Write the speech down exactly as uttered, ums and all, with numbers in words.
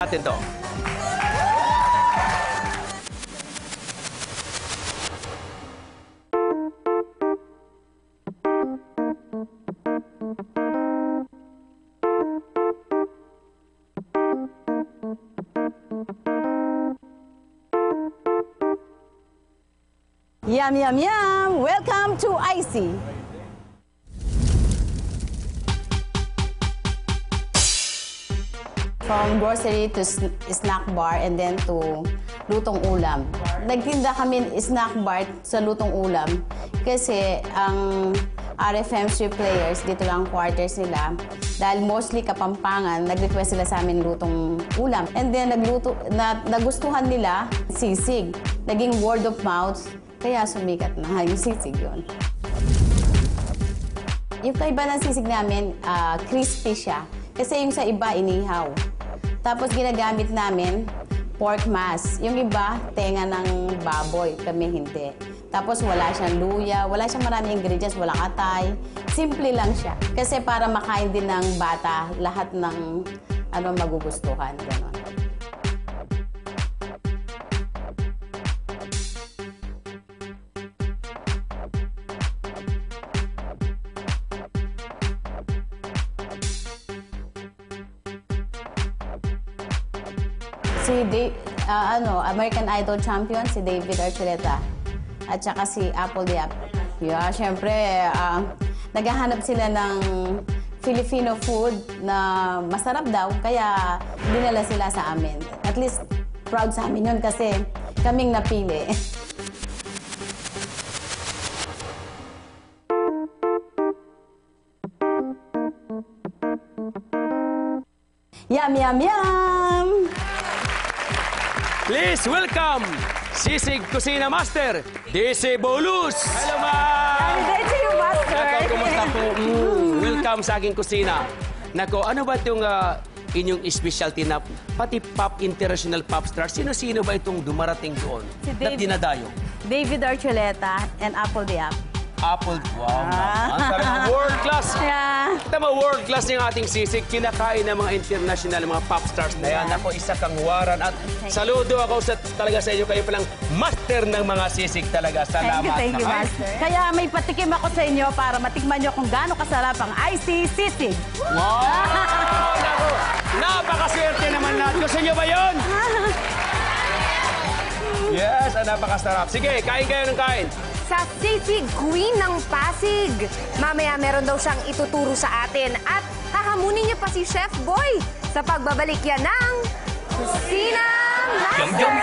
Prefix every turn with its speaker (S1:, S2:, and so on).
S1: natin to.
S2: Yum, yum, yum! Welcome to Icy. From grocery to sn snack bar and then to lutong ulam. Nagtinda kami snack bar sa lutong ulam kasi ang R F M C players, dito lang quarters nila, dahil mostly Kapampangan, nag-request sila sa amin lutong ulam. And then nagluto, na, nagustuhan nila sisig. Naging word of mouth, kaya sumikat na yung sisig yun. Yung kaiba ng sisig namin, uh, crispy siya. Kasi yung sa iba, inihaw. Tapos ginagamit namin, pork mass. Yung iba, tenga ng baboy. Kami hindi. Tapos wala siyang luya, wala siyang maraming ingredients, walang atay. Simple lang siya. Kasi para makain din ng bata, lahat ng ano magugustuhan. Ganon. Si Dave, uh, ano, American Idol champion, si David Archuleta. At saka si Apple Diap. Yeah, syempre, uh, naghahanap sila ng Filipino food na masarap daw, kaya dinala sila sa amin. At least, proud sa amin yun kasi kaming napili. Yum, yum, yum!
S1: Please welcome Sisig Kusina Master, D C Bolus. Hello, ma'am!
S2: Happy to you, Master!
S1: Nako, kumusta po? Mm, welcome sa aking kusina. Nako, ano ba itong uh, inyong specialty na pati pop, international pop star? Sino-sino ba itong dumarating doon?
S2: Si
S1: Na
S2: Dave-
S1: dinadayo?
S2: David Archuleta and Apple Diap.
S1: Apple, wow,
S2: Ah.
S1: ang talagang world class.
S2: Yeah.
S1: Tama, world class yung ating sisig. Kinakain ng mga international, mga pop stars na yan. Ako, isa kang waran. At saludo ako sa, talaga sa inyo. Kayo palang master ng mga sisig talaga. Salamat.
S2: Thank you, thank you,
S1: naman.
S2: Master. Kaya may patikim ako sa inyo para matikman nyo kung gaano kasarap ang Icy Sisig.
S1: Wow! Naku, napakaswerte naman natin. Gusto nyo ba yun? Yes, ah, napakasarap. Sige, kain kayo ng kain.
S3: Sa Sisig Queen ng Pasig. Mamaya meron daw siyang ituturo sa atin at hahamunin niya pa si Chef Boy sa pagbabalik yan ng Kusina Master!
S4: Yum, yum,